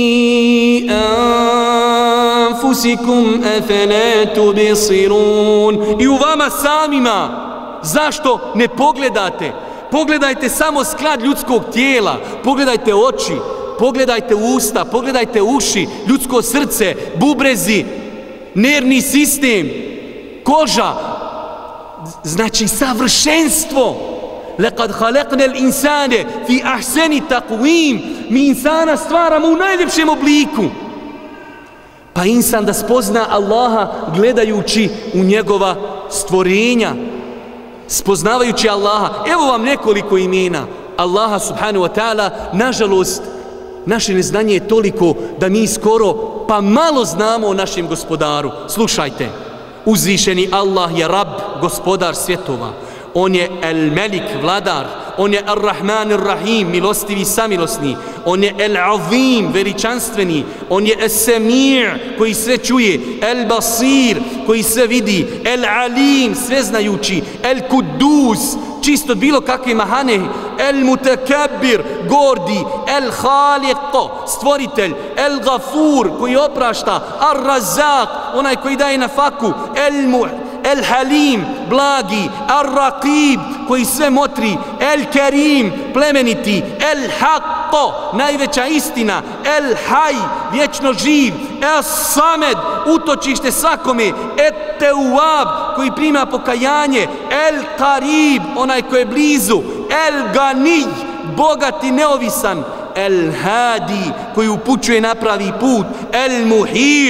أَنفُسِكُمْ أَفَلَا تُبْصِرُونَ. I u vama samima. Zašto ne pogledate? Pogledajte samo sklad ljudskog tijela. Pogledajte oči. Pogledajte usta. Pogledajte uši. Ljudsko srce. Bubrezi. Nervni sistem. Koža. Znači savršenstvo. لَقَدْ خَلَقْنَا الْإِنسَانَ فِي أَحْسَنِ تَقْوِيمٍ. Mi insana stvaramo u najljepšem obliku. Pa insan da spozna Allaha gledajući u njegova stvorenja, spoznavajući Allaha. Evo vam nekoliko imena Allaha subhanahu wa ta'ala. Nažalost, naše neznanje je toliko da mi skoro pa malo znamo o našem gospodaru. Slušajte, uzvišeni Allah je Rab, gospodar svjetova. On je El-Melik, vladar. On je Ar-Rahman Ar-Rahim, milostivi samilosni. On je El-Azim, veličanstveni. On je Es-Semir, koji sve čuje. El-Basir, koji sve vidi. El-Alim, sveznajući. El-Kudus, čisto od bilo kakve mahane. El-Mutakabir, gordi. El-Khaliq, stvoritelj. El-Gafur, koji oprašta. Ar-Razak, onaj koji daje na faku. El-Halim, blagi. Ar-Raqib, koji sve motri. El-Kerim, plemeniti. El-Haqq, najveća istina. El-Haj, vječno živ. El-Samed, utočište svakome. Et-Tewab, koji prima pokajanje. El-Qarib, onaj koji je blizu. El-Ganij, bogat i neovisan. El-Hadi, koji upućuje na pravi put. El-Muhit,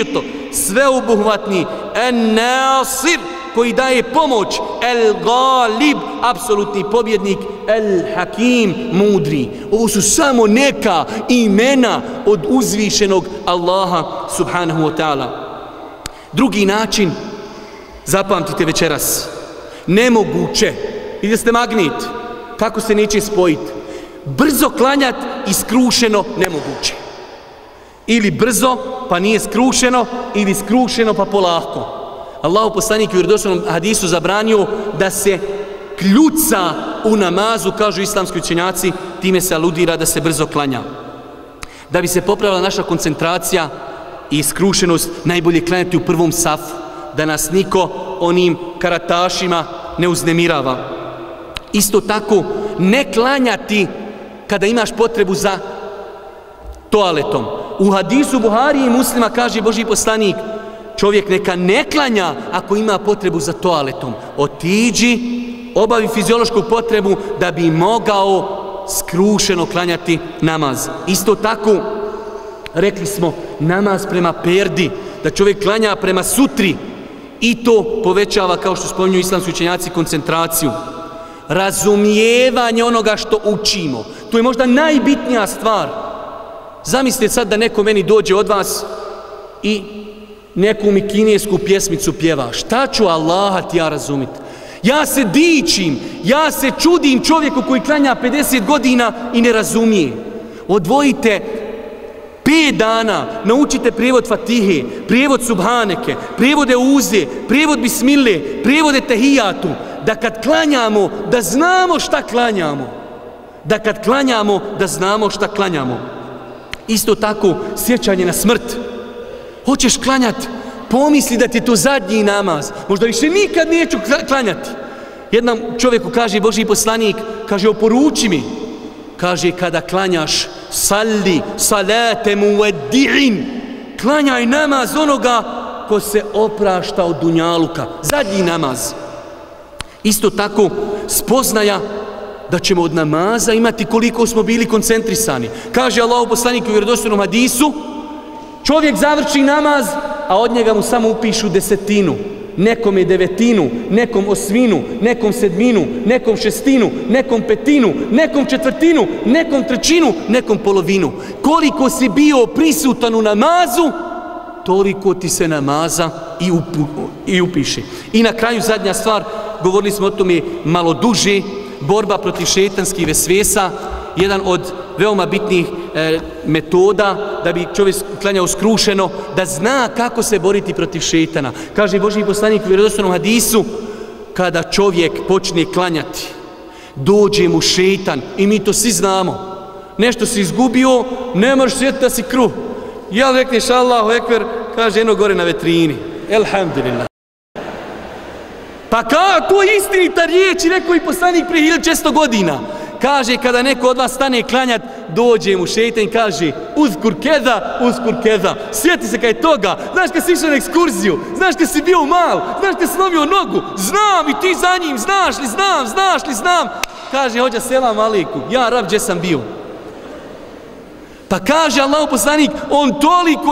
sveobuhvatni, en-nasir, koji daje pomoć, el-galib, apsolutni pobjednik, el-hakim, mudri. Ovo su samo neka imena od uzvišenog Allaha subhanahu wa ta'ala. Drugi način, zapamtite večeras, nemoguće, vidite ste magnet, kako se neće spojiti, brzo klanjat i skrušeno nemoguće. Ili brzo pa nije skrušeno, ili skrušeno pa polako. Allahu poslanik u vjerodostojnom hadisu zabranio da se kljuca u namazu, kažu islamski učenjaci, time se aludira da se brzo klanja. Da bi se popravila naša koncentracija i skrušenost, najbolje klanjati u prvom safu, da nas niko onim karatašima ne uznemirava. Isto tako, ne klanjati kada imaš potrebu za toaletom. U hadisu Buharije i Muslima kaže Božji poslanik, čovjek neka ne klanja ako ima potrebu za toaletom. Otiđi, obavi fiziološku potrebu da bi mogao skrušeno klanjati namaz. Isto tako, rekli smo, namaz prema perdi, da čovjek klanja prema sutri i to povećava, kao što spominju islamski učenjaci, koncentraciju. Razumijevanje onoga što učimo. To je možda najbitnija stvar. Zamislite sad da neko meni dođe od vas i neku mi kinesku pjesmicu pjeva. Šta ću Allaha ti ja razumit? Ja se dičim, ja se čudim čovjeku koji klanja 50 godina i ne razumije. Odvojite 5 dana, naučite prijevod Fatihe, prijevod Subhaneke, prijevode Uze, prijevod Bismile, prijevode Tehijatu, da kad klanjamo, da znamo šta klanjamo. Da kad klanjamo, da znamo šta klanjamo. Isto tako, sjećanje na smrt. Hoćeš klanjati, pomisli da ti je to zadnji namaz. Možda više nikad neću klanjati. Jednom čovjeku kaže Božji poslanik, kaže, oporuči mi. Kaže, kada klanjaš, salli salate muveddi'in. Klanjaj namaz onoga ko se oprašta od dunjaluka. Zadnji namaz. Isto tako, spoznaja da ćemo od namaza imati koliko smo bili koncentrisani. Kaže Allahu poslanik u vjerodostojnom hadisu, čovjek završi namaz, a od njega mu samo upišu 10, nekom je 9, nekom 8, nekom 7, nekom 6, nekom 5, nekom 1/4, nekom 1/3, nekom polovinu. Koliko si bio prisutan u namazu, toliko ti se namaza i upiše. I na kraju zadnja stvar, govorili smo o tome malo duže, borba protiv šetanskih vesvesa, jedan od veoma bitnih metoda da bi čovjek klanjao skrušeno, da zna kako se boriti protiv šetana. Kaže Božji poslanik u vjerodostojnom hadisu, kada čovjek počne klanjati, dođe mu šetan, i mi to svi znamo, nešto si izgubio, ne možeš sjetiti da si kruh. Ja rekneš Allahu ekber, kaže jedno gore na vetrini, elhamdulillah. Pa to je istinita riječ, rekao i poslanik prije 1600 godina. Kaže, kada neko od vas stane klanjat, dođe mu šeitan i kaže, uzkur keza, sjeti se kaj toga, znaš kad si išao na ekskurziju, znaš kad si bio mal, znaš kad si lovio nogu, znam, i ti za njim, znaš li znam, kaže, hođa selam alejkum, ja rab, gdje sam bio. Pa kaže Allahu poslanik, on toliko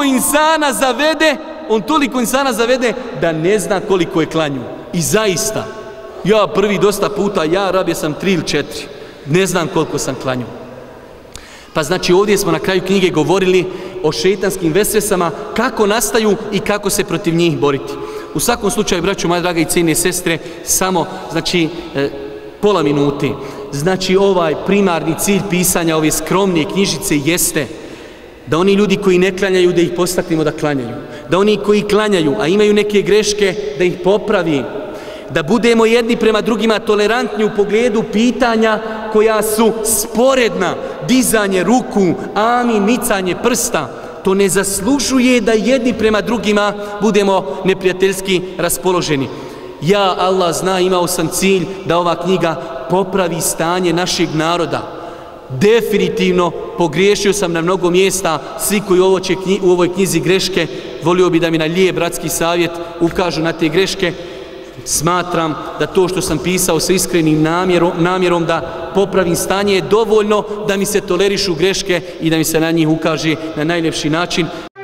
insana zavede da ne zna koliko je klanju. I zaista, ja prvi dosta puta, ja rab, sam 3 ili 4. Ne znam koliko sam klanjao. Pa znači ovdje smo na kraju knjige govorili o šejtanskim vesvesama, kako nastaju i kako se protiv njih boriti. U svakom slučaju, braćo moja draga i cijenjene sestre, samo znači pola minute. Znači ovaj primarni cilj pisanja ove skromne knjižice jeste da oni ljudi koji ne klanjaju, da ih postaknemo da klanjaju. Da oni koji klanjaju, a imaju neke greške, da ih popravi. Da budemo jedni prema drugima tolerantni u pogledu pitanja koja su sporedna. Dizanje ruku, amin, micanje prsta. To ne zaslužuje da jedni prema drugima budemo neprijateljski raspoloženi. Ja, Allah zna, imao sam cilj da ova knjiga popravi stanje našeg naroda. Definitivno pogriješio sam na mnogo mjesta. Svi koji u ovoj knjizi greške, volio bi da mi na lijep bratski savjet ukažu na te greške. Smatram da to što sam pisao sa iskrenim namjerom da popravim stanje je dovoljno da mi se tolerišu greške i da mi se na njih ukaže na najljepši način.